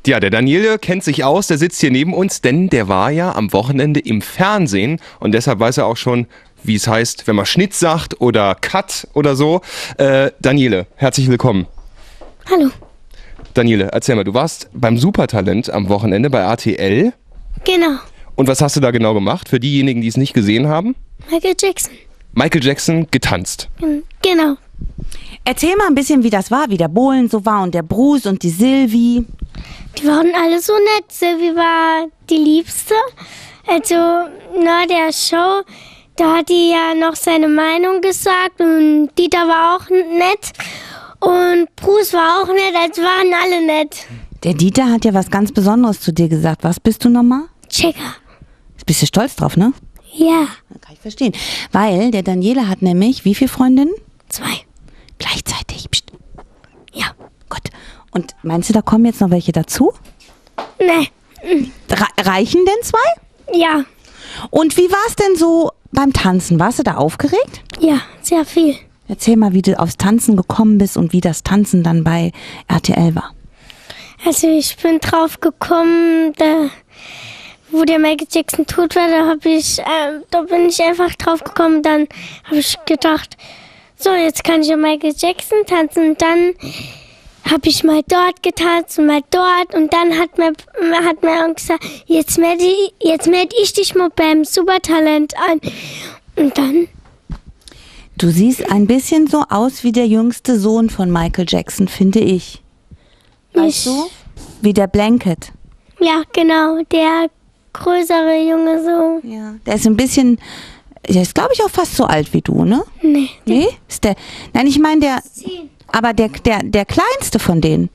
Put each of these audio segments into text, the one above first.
Ja, der Daniele kennt sich aus, der sitzt hier neben uns, denn der war ja am Wochenende im Fernsehen und deshalb weiß er auch schon, wie es heißt, wenn man Schnitt sagt oder Cut oder so. Daniele, herzlich willkommen. Hallo. Daniele, erzähl mal, du warst beim Supertalent am Wochenende bei RTL. Genau. Und was hast du da genau gemacht, für diejenigen, die es nicht gesehen haben? Michael Jackson. Michael Jackson getanzt. Genau. Erzähl mal ein bisschen, wie das war, wie der Bohlen so war und der Bruce und die Silvi. Die waren alle so nett. Silvi war die Liebste. Also, nach der Show, da hat die ja noch seine Meinung gesagt und Dieter war auch nett und Bruce war auch nett, also waren alle nett. Der Dieter hat ja was ganz Besonderes zu dir gesagt. Was bist du nochmal? Checker. Bist du stolz drauf, ne? Ja. Kann ich verstehen. Weil der Daniele hat nämlich, wie viele Freundinnen? 2. Gleichzeitig. Psst. Ja. Gut. Und meinst du, da kommen jetzt noch welche dazu? Nee. Reichen denn 2? Ja. Und wie war es denn so beim Tanzen? Warst du da aufgeregt? Ja, sehr viel. Erzähl mal, wie du aufs Tanzen gekommen bist und wie das Tanzen dann bei RTL war. Also ich bin drauf gekommen, wo der Michael Jackson tot war, da bin ich einfach drauf gekommen. Dann habe ich gedacht, so, jetzt kann ich ja Michael Jackson tanzen. Und dann habe ich mal dort getanzt und mal dort. Und dann hat mir gesagt, jetzt melde ich dich mal beim Supertalent an. Und dann? Du siehst ein bisschen so aus wie der jüngste Sohn von Michael Jackson, finde ich. Weißt du? Wie der Blanket. Ja, genau, der größere Junge so. Ja. Der ist ein bisschen, der ist glaube ich auch fast so alt wie du, ne? Nee. Nee? Ist der, nein, ich meine der, 10. aber der kleinste von denen.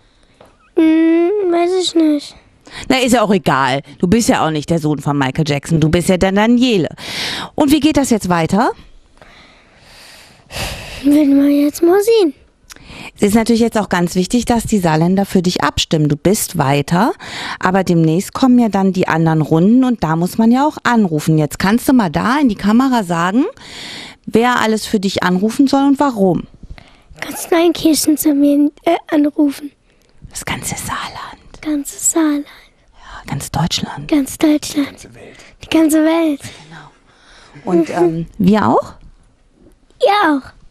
Weiß ich nicht. Na, ist ja auch egal. Du bist ja auch nicht der Sohn von Michael Jackson, du bist ja der Daniele. Und wie geht das jetzt weiter? Werden wir jetzt mal sehen. Es ist natürlich jetzt auch ganz wichtig, dass die Saarländer für dich abstimmen. Du bist weiter, aber demnächst kommen ja dann die anderen Runden und da muss man ja auch anrufen. Jetzt kannst du mal da in die Kamera sagen, wer alles für dich anrufen soll und warum. Ganz Neunkirchen zu mir anrufen. Das ganze Saarland. Ganzes Saarland. Ja, ganz Deutschland. Ganz Deutschland. Die ganze Welt. Und wir auch? Ihr auch.